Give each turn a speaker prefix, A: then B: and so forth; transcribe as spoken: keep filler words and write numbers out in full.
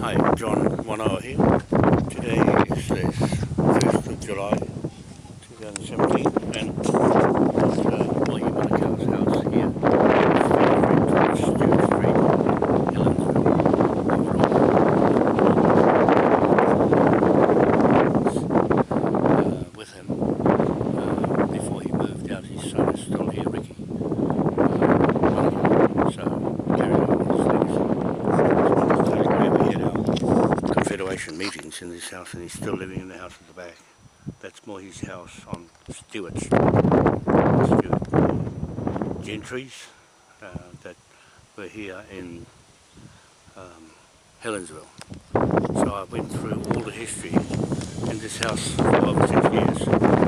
A: Hi, John Wanoa here. Today is the first of July two thousand seventeen and it's uh, Mohi Manukau's house here. Stuart Street, Helensville, uh, with him uh, before he moved out. His son is still here, Ricky. Uh, so, carry on with his legacy. Confederation meetings in this house, and he's still living in the house at the back. That's Mohi's house on Stewart Street. Stewart gentries uh, that were here in um, Helensville. So I went through all the history in this house for over six years.